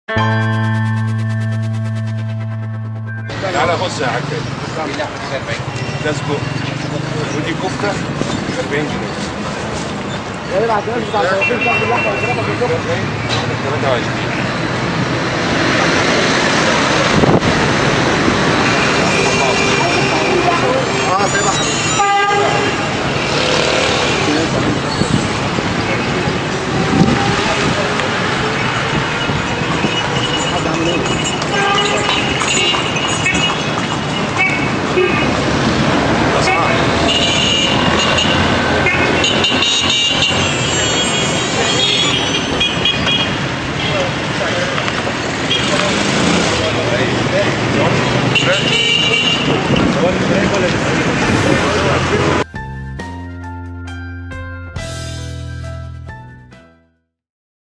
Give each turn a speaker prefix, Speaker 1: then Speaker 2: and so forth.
Speaker 1: تعالى بص يا حاج.
Speaker 2: لا 40.
Speaker 1: ده سجق ودي كفته 40 جنيه.
Speaker 3: غالبا على الكلام بتاع الفلافل بتاخد اللحمه والفراخ
Speaker 1: 23